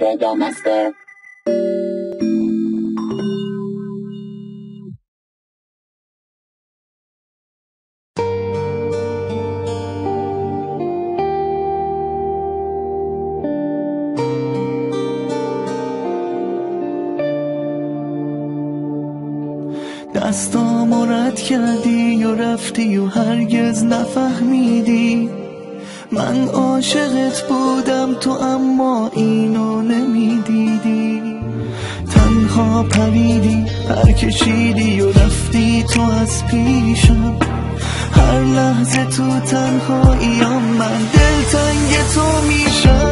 Master. دستامو رد کردی و رفتی و هرگز نفهمیدی من عاشقت بودم تو اما اینو نمیدیدی. تنها پریدی پرکشیدی و رفتی تو از پیشم، هر لحظه تو تنهاییم من دلتنگ تو میشم.